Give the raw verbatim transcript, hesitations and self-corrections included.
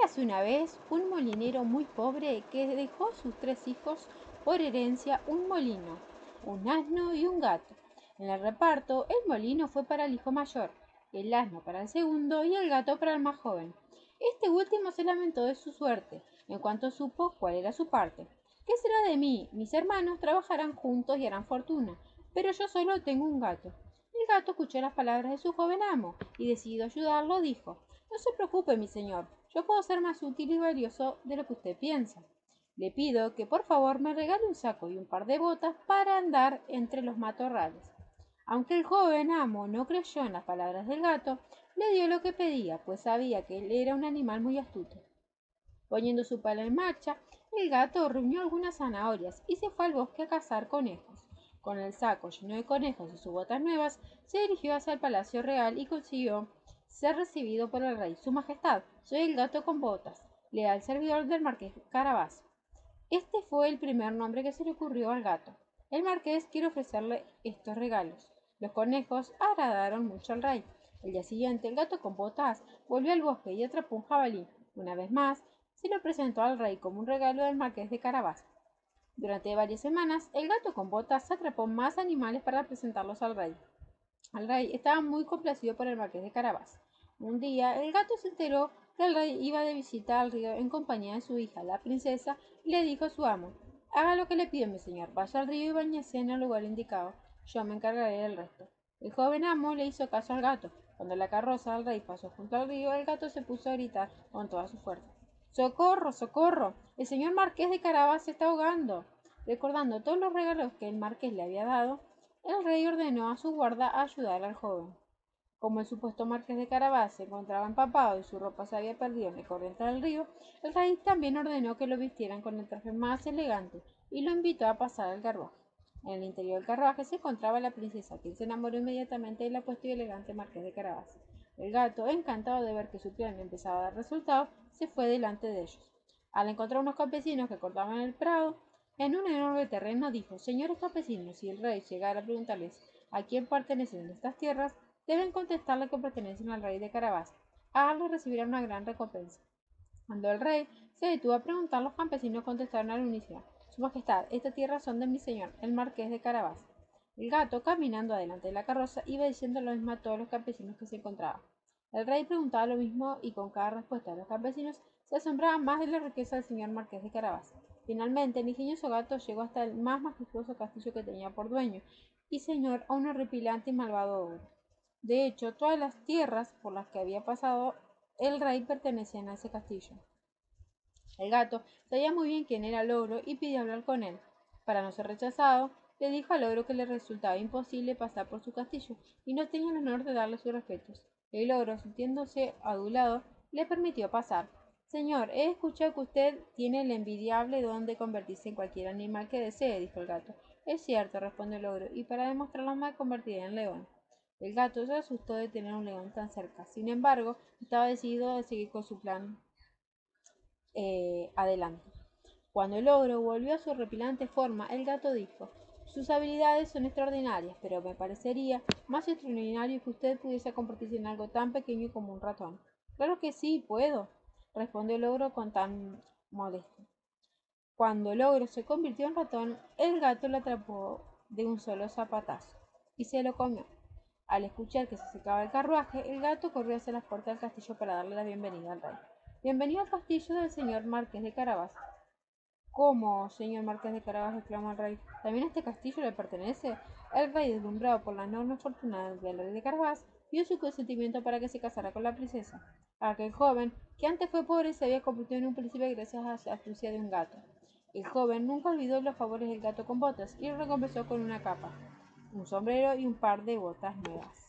Érase una vez un molinero muy pobre que dejó a sus tres hijos por herencia un molino, un asno y un gato. En el reparto, el molino fue para el hijo mayor, el asno para el segundo y el gato para el más joven. Este último se lamentó de su suerte, en cuanto supo cuál era su parte. ¿Qué será de mí? Mis hermanos trabajarán juntos y harán fortuna, pero yo solo tengo un gato. El gato escuchó las palabras de su joven amo y, decidido ayudarlo, dijo: No se preocupe, mi señor, yo puedo ser más útil y valioso de lo que usted piensa. Le pido que por favor me regale un saco y un par de botas para andar entre los matorrales. Aunque el joven amo no creyó en las palabras del gato, le dio lo que pedía, pues sabía que él era un animal muy astuto. Poniendo su pala en marcha, el gato reunió algunas zanahorias y se fue al bosque a cazar conejos. Con el saco lleno de conejos y sus botas nuevas, se dirigió hacia el palacio real y consiguió ser recibido por el rey. Su majestad, soy el gato con botas, leal servidor del marqués Carabás. Este fue el primer nombre que se le ocurrió al gato. El marqués quiere ofrecerle estos regalos. Los conejos agradaron mucho al rey. El día siguiente, el gato con botas volvió al bosque y atrapó un jabalí. Una vez más, se lo presentó al rey como un regalo del marqués de Carabás. Durante varias semanas, el gato con botas atrapó más animales para presentarlos al rey. El rey estaba muy complacido por el marqués de Carabás. Un día, el gato se enteró que el rey iba de visita al río en compañía de su hija, la princesa, y le dijo a su amo: Haga lo que le pido, mi señor, vaya al río y bañese en el lugar indicado. Yo me encargaré del resto. El joven amo le hizo caso al gato. Cuando la carroza del rey pasó junto al río, el gato se puso a gritar con toda su fuerza: ¡Socorro, socorro! El señor marqués de Carabás se está ahogando. Recordando todos los regalos que el marqués le había dado, el rey ordenó a su guarda a ayudar al joven. Como el supuesto marqués de Carabás se encontraba empapado y su ropa se había perdido en la corriente del río, el rey también ordenó que lo vistieran con el traje más elegante y lo invitó a pasar al carruaje. En el interior del carruaje se encontraba la princesa, quien se enamoró inmediatamente del apuesto y elegante marqués de Carabás. El gato, encantado de ver que su plan empezaba a dar resultados, se fue delante de ellos. Al encontrar unos campesinos que cortaban el prado en un enorme terreno, dijo: Señores campesinos, si el rey llegara a preguntarles a quién pertenecen estas tierras, deben contestarle que pertenecen al rey de Carabás. Háganlo y recibirán una gran recompensa. Cuando el rey se detuvo a preguntar, los campesinos contestaron al unísono: Su Majestad, estas tierras son de mi señor, el marqués de Carabás. El gato, caminando adelante de la carroza, iba diciendo lo mismo a todos los campesinos que se encontraban. El rey preguntaba lo mismo y con cada respuesta de los campesinos se asombraba más de la riqueza del señor marqués de Carabás. Finalmente, el ingenioso gato llegó hasta el más majestuoso castillo que tenía por dueño y señor a un horripilante y malvado ogro. De hecho, todas las tierras por las que había pasado el rey pertenecían a ese castillo. El gato sabía muy bien quién era el ogro y pidió hablar con él. Para no ser rechazado, le dijo al ogro que le resultaba imposible pasar por su castillo y no tenía el honor de darle sus respetos. El ogro, sintiéndose adulado, le permitió pasar. Señor, he escuchado que usted tiene el envidiable don de convertirse en cualquier animal que desee, dijo el gato. Es cierto, respondió el ogro, y para demostrarlo me convertiré en león. El gato se asustó de tener un león tan cerca. Sin embargo, estaba decidido a seguir con su plan eh, adelante. Cuando el ogro volvió a su horripilante forma, el gato dijo: Sus habilidades son extraordinarias, pero me parecería más extraordinario que usted pudiese convertirse en algo tan pequeño como un ratón. Claro que sí, puedo, respondió el ogro con tan molesto. Cuando el ogro se convirtió en ratón, el gato lo atrapó de un solo zapatazo y se lo comió. Al escuchar que se secaba el carruaje, el gato corrió hacia las puertas del castillo para darle la bienvenida al rey. Bienvenido al castillo del señor marqués de Carabás. ¿Cómo, señor marqués de Carabás?, exclamó el rey. ¿También este castillo le pertenece? El rey, deslumbrado por la enorme fortuna del rey de Carabás, dio su consentimiento para que se casara con la princesa. Aquel joven, que antes fue pobre, se había convertido en un príncipe gracias a la astucia de un gato. El joven nunca olvidó los favores del gato con botas y lo recompensó con una capa, un sombrero y un par de botas nuevas.